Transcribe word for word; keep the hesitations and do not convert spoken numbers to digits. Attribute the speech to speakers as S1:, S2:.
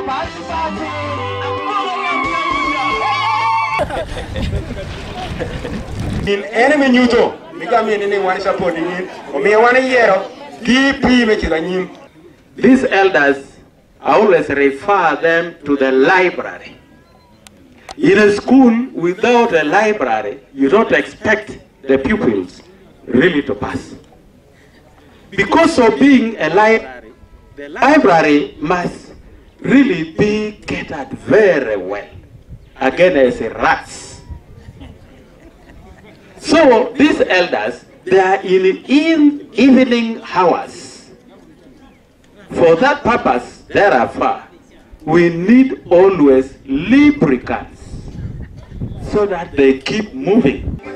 S1: In enemy nyuto, mikami nini wani support ni, omi wani yero, D P mechiranyim.
S2: These elders, I always refer them to the library. In a school without a library, you don't expect the pupils really to pass. Because of being a library, the library must really be catered very well against rats. So these elders, they are in, in evening hours. For that purpose, therefore, we need always lubricants so that they keep moving.